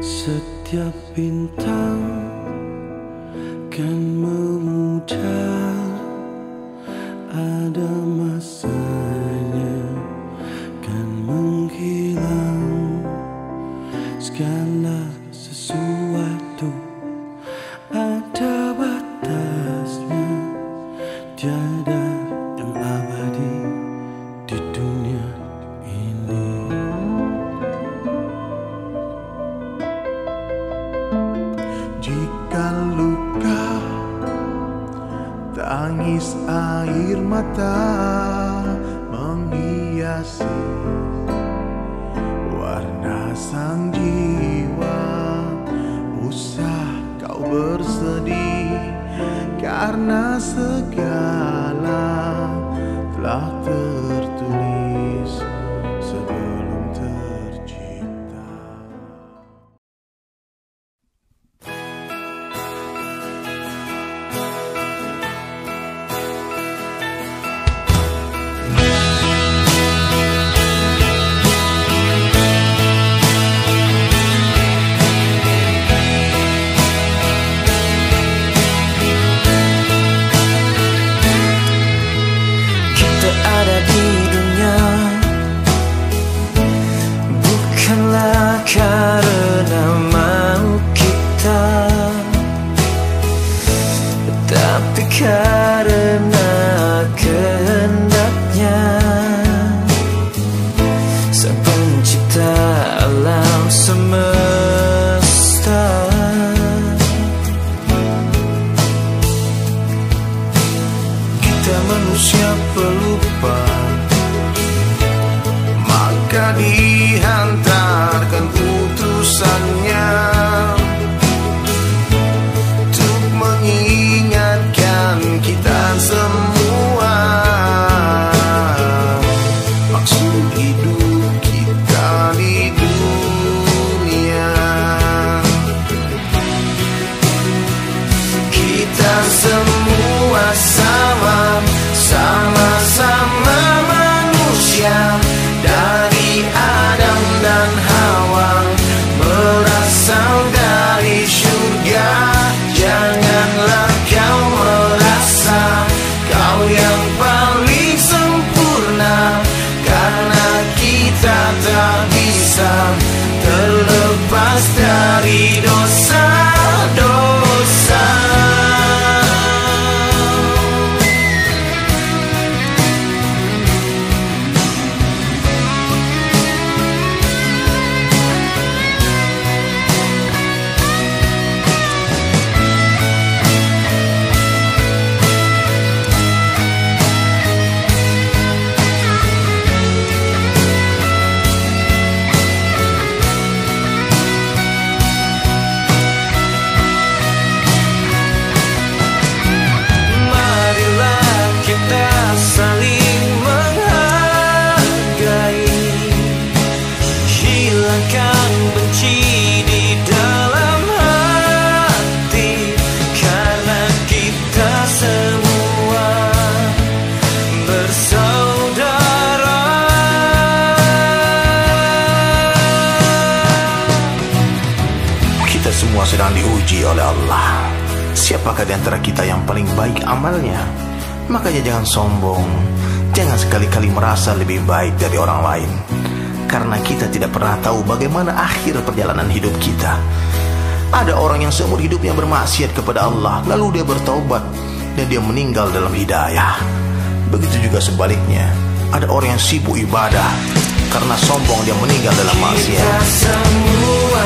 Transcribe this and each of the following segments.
Setiap bintang kan memudar, ada masanya kan menghilang. Segala sesuatu ada batasnya, tiada yang abadi di dunia ini. Jika luka, tangis air mata menghiasi warna sang jiwa. Usah kau bersedih, karena segala telah tertulis sebelum tercipta. Kita ada di dunia bukanlah karena mau kita, tapi karena kehendaknya Sang Pencipta alam semesta. Kita manusia pelupa, Maka dihantarkan utusannya untuk mengingatkan kita semua maksud hidup kita di dunia. Kita semua sama-sama manusia, dari Adam dan Hawa, berasal dari surga. Janganlah kau merasa kau yang paling sempurna, karena kita tak bisa terlepas dari dosa-dosa. marilah kita saling menghargai, hilangkan benci di dalam hati, karena kita semua bersaudara. Kita semua sedang diuji oleh Allah. Siapakah di antara kita yang paling baik amalnya? Makanya jangan sombong, jangan sekali-kali merasa lebih baik dari orang lain, karena kita tidak pernah tahu bagaimana akhir perjalanan hidup kita. Ada orang yang seumur hidupnya bermaksiat kepada Allah, lalu dia bertaubat dan dia meninggal dalam hidayah. Begitu juga sebaliknya, ada orang yang sibuk ibadah, karena sombong dia meninggal dalam maksiat. Kita semua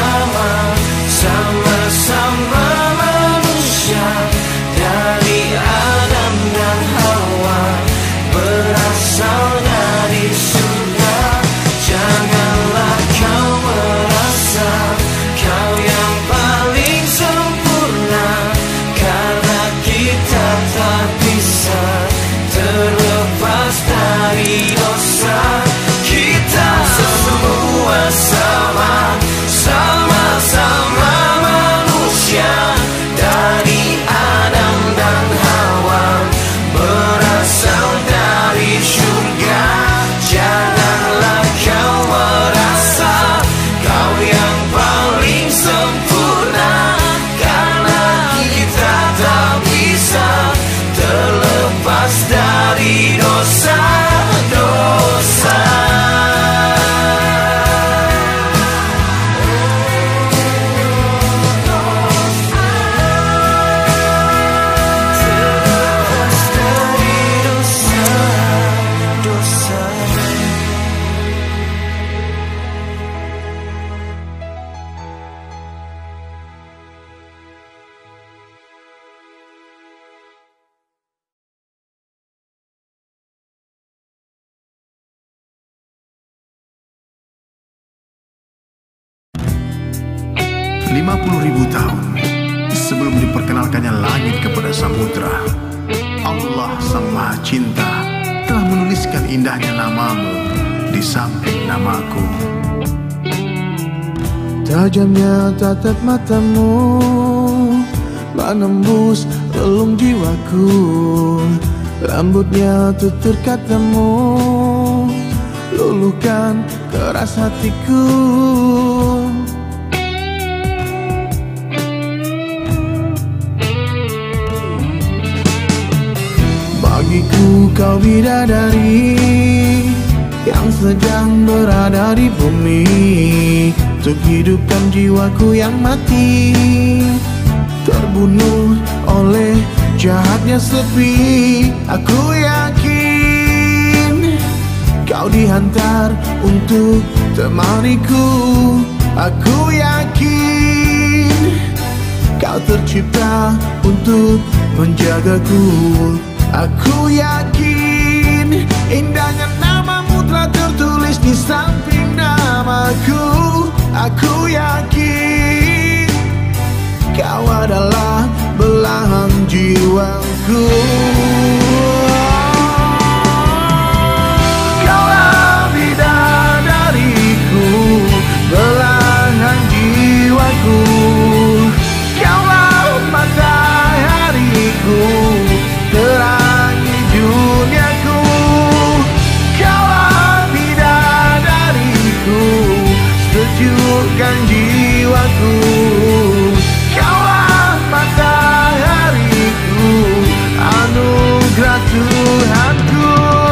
sama-sama manusia, dari Adam dan Hawa, berasal dari surga. Janganlah kau merasa kau yang paling sempurna, karena kita tak bisa terlepas dari dosa. Kita semua 50.000 tahun sebelum diperkenalkannya langit kepada samudra, Allah Sang Maha Cinta telah menuliskan indahnya namamu di samping namaku. Tajamnya tatap matamu menembus relung jiwaku, lembutnya tutur katamu luluhkan keras hatiku. Bagiku kau bidadari yang sedang berada di bumi, untuk hidupkan jiwaku yang mati, terbunuh oleh jahatnya sepi. Aku yakin kau dihantar untuk temaniku. Aku yakin kau tercipta untuk menjagaku. Aku yakin indahnya namamu telah tertulis di samping namaku. Aku yakin kau adalah belahan jiwaku. Kaulah bidadariku, belahan jiwaku. Kaulah matahariku, terangi duniaku. Kaulah bidadariku, sejukkan jiwaku. Kaulah matahariku, anugerah Tuhanku.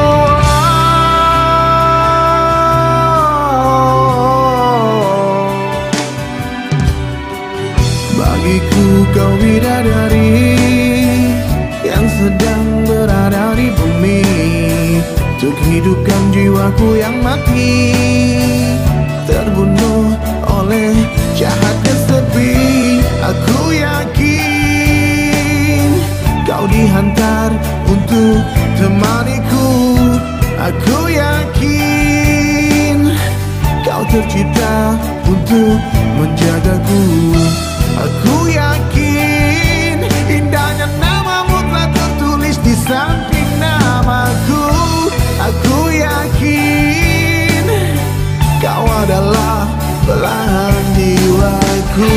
Bagiku kau bidadari yang sedang berada di bumi, untuk hidupkan jiwaku yang mati, terbunuh oleh jahatnya sepi. Aku yakin kau dihantar untuk temaniku. Aku yakin kau tercipta untuk menjagaku. Aku yakin indahnya namamu telah tertulis di samping namaku. Aku yakin kau adalah belahan jiwaku.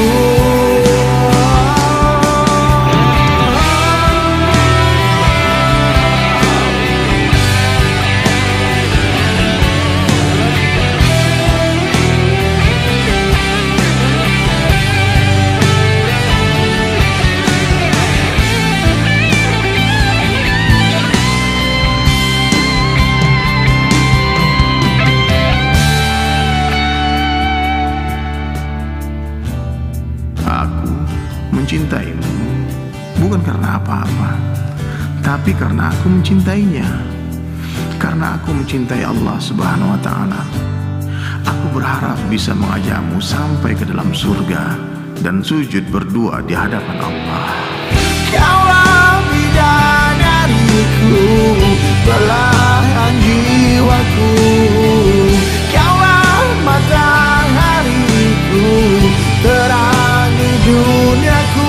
Mencintaimu bukan karena apa-apa, tapi karena aku mencintainya. Karena aku mencintai Allah Subhanahu wa Ta'ala, aku berharap bisa mengajakmu sampai ke dalam surga dan sujud berdua di hadapan Allah. Kaulah bidadariku, belahan jiwaku. Kaulah matahariku, terangi duniaku.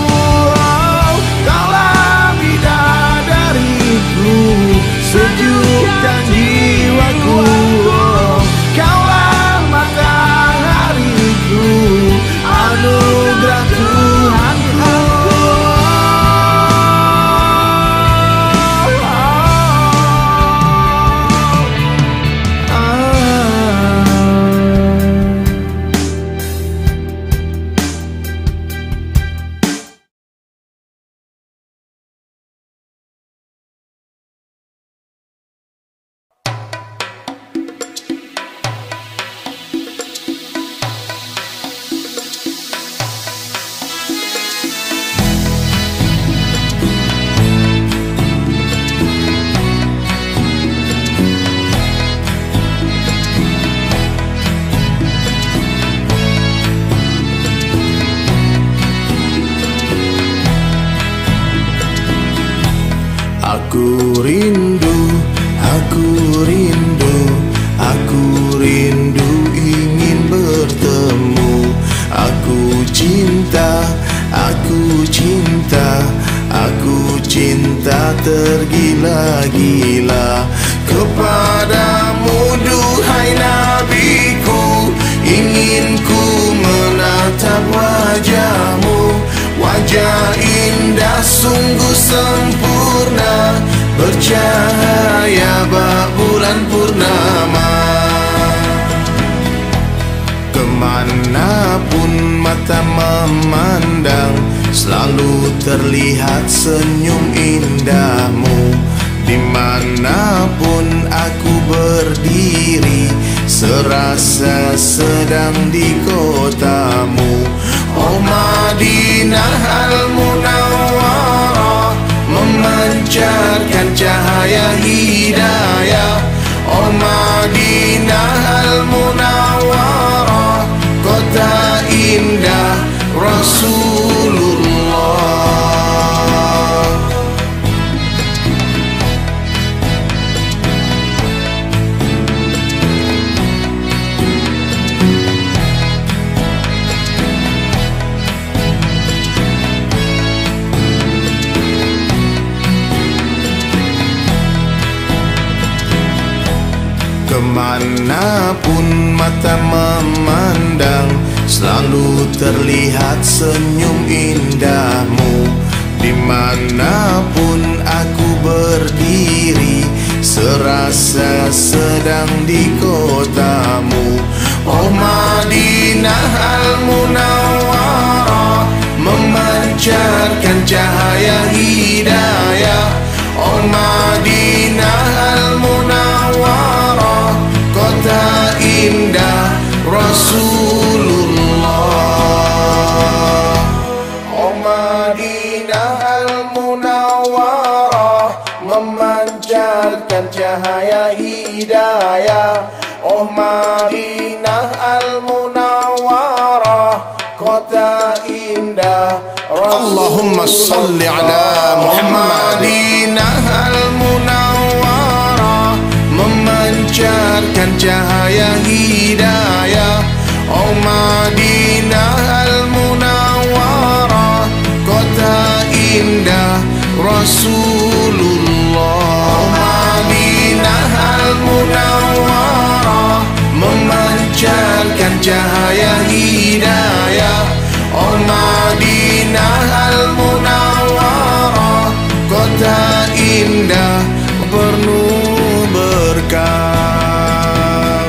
Kaulah bidadariku, sejukkan jiwaku. Kaulah matahariku, anugerah Tuhanku. Aku rindu, aku rindu, aku rindu ingin bertemu. Aku cinta Aku cinta tergila-gila kepadamu, duhai nabiku. Ingin ku menatap wajahmu, wajah indah sungguh sempurna, bercahaya bak bulan purnama. Kemanapun mata memandang, selalu terlihat senyum indahmu. Dimanapun aku berdiri, serasa sedang di kotamu. Oh Madinah Al-Munawwarah, memancarkan cahaya hidayah. Oh Madinah Al-Munawwarah, kota indah Rasulullah. Kemanapun mata memandang, selalu terlihat senyum indahmu. Dimanapun aku berdiri, serasa sedang di kotamu. Oh Madinah Al-Munawwarah, memancarkan cahaya hidayah. Oh Madinah Al-Munawwarah, kota indah Rasulullah. Oh Madinah Al-Munawwarah, memancarkan cahaya hidayah. Oh Madinah Al-Munawwarah, kota indah Rasulullah. Allahumma salli ala Muhammad. Madinah Al-Munawwarah, memancarkan cahaya hidayah. Oh Madinah Al-Munawwarah, kota indah Rasulullah. Oh Madinah Al-Munawwarah, memancarkan cahaya hidayah. Oh Madinah Al-Munawwarah, kota indah penuh berkah.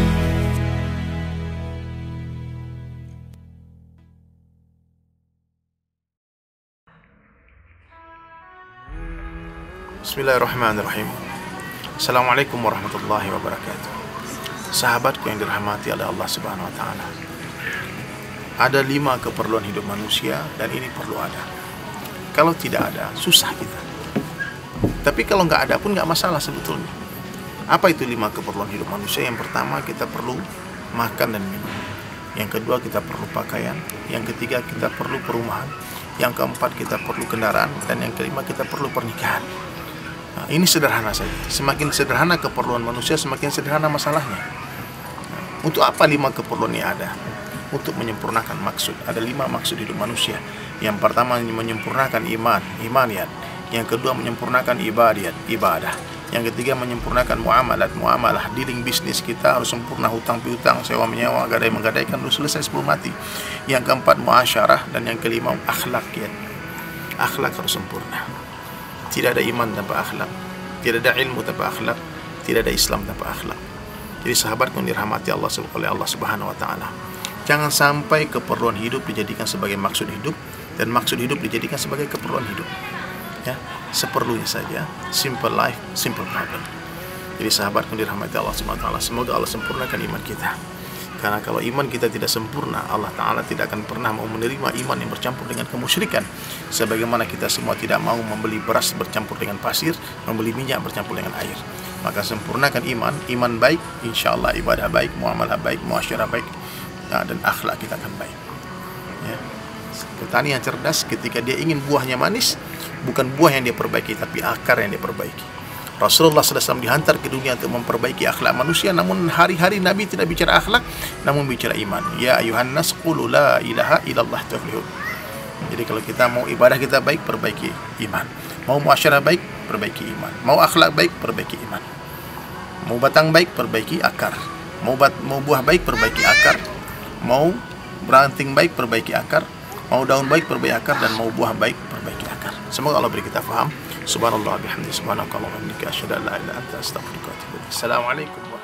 Bismillahirrahmanirrahim. Assalamualaikum warahmatullahi wabarakatuh. Sahabatku yang dirahmati oleh Allah Subhanahu wa taala. Ada 5 keperluan hidup manusia dan ini perlu ada. Kalau tidak ada, susah kita. Tapi kalau nggak ada pun nggak masalah sebetulnya. Apa itu 5 keperluan hidup manusia? Yang pertama, kita perlu makan dan minum. Yang kedua, kita perlu pakaian. Yang ketiga, kita perlu perumahan. Yang keempat, kita perlu kendaraan. Dan yang kelima, kita perlu pernikahan. Nah, ini sederhana saja. Semakin sederhana keperluan manusia, semakin sederhana masalahnya. Nah, untuk apa 5 keperluan ini ada? Untuk menyempurnakan maksud. Ada 5 maksud hidup manusia. Yang pertama, menyempurnakan iman, Yang kedua, menyempurnakan ibadah. Yang ketiga, menyempurnakan muamalah, dealing bisnis kita harus sempurna, hutang piutang, sewa menyewa, gadai menggadaikan harus selesai sebelum mati. Yang keempat, muasyarah, dan yang kelima, akhlak. Akhlak harus sempurna. Tidak ada iman tanpa akhlak, tidak ada ilmu tanpa akhlak, tidak ada Islam tanpa akhlak. Jadi sahabatku yang dirahmati Allah oleh Allah Subhanahu wa taala, jangan sampai keperluan hidup dijadikan sebagai maksud hidup dan maksud hidup dijadikan sebagai keperluan hidup. Ya, seperlunya saja. Simple life, simple problem. Jadi sahabatku dirahmati Allah Subhanahu wa taala, semoga Allah sempurnakan iman kita. Karena kalau iman kita tidak sempurna, Allah Ta'ala tidak akan pernah mau menerima iman yang bercampur dengan kemusyrikan. Sebagaimana kita semua tidak mau membeli beras bercampur dengan pasir, membeli minyak bercampur dengan air. Maka sempurnakan iman baik, insya Allah ibadah baik, muamalah baik, muasyarah baik, dan akhlak kita akan baik. Ya. Petani yang cerdas ketika dia ingin buahnya manis, bukan buah yang dia perbaiki, tapi akar yang dia perbaiki. Rasulullah SAW dihantar ke dunia untuk memperbaiki akhlak manusia, namun hari-hari Nabi tidak bicara akhlak, namun bicara iman. Ya ayuhan nas qulu la ilaha illallah tuflihun. Jadi kalau kita mau ibadah kita baik, perbaiki iman. Mau muasyarah baik, perbaiki iman. Mau akhlak baik, perbaiki iman. Mau batang baik, perbaiki akar. Mau buah baik, perbaiki akar. Mau ranting baik, perbaiki akar. Mau daun baik, perbaiki akar. Dan mau buah baik, perbaiki akar. Semoga Allah beri kita faham. Subhanallah bihamdi, subhanakallahumma wa bihamdika, asyhadu an la ilaha illa anta, astaghfiruka wa atubu ilaik. Assalamualaikum.